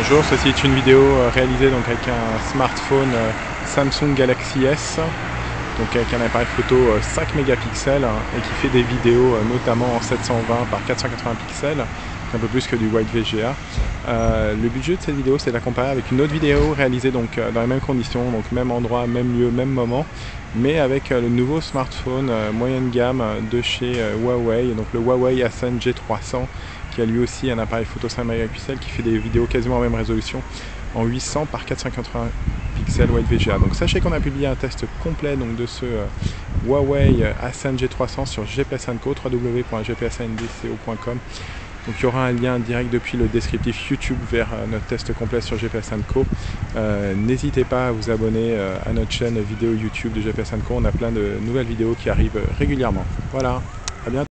Bonjour, ceci est une vidéo réalisée donc avec un smartphone Samsung Galaxy S, donc avec un appareil photo 5 mégapixels et qui fait des vidéos notamment en 720 par 480 pixels, un peu plus que du Wide VGA. Le budget de cette vidéo, c'est de la comparer avec une autre vidéo réalisée donc dans les mêmes conditions, donc même endroit, même lieu, même moment, mais avec le nouveau smartphone moyenne gamme de chez Huawei, donc le Huawei Ascend G300, qui a lui aussi un appareil photo 5 mégapixels qui fait des vidéos quasiment en même résolution en 800 par 480 pixels Wide VGA. Donc sachez qu'on a publié un test complet donc, de ce Huawei Ascend G300 sur GPS & Co, www.gpsndco.com. Donc il y aura un lien direct depuis le descriptif YouTube vers notre test complet sur GPS & Co. N'hésitez pas à vous abonner à notre chaîne vidéo YouTube de GPS & Co. On a plein de nouvelles vidéos qui arrivent régulièrement. Voilà, à bientôt.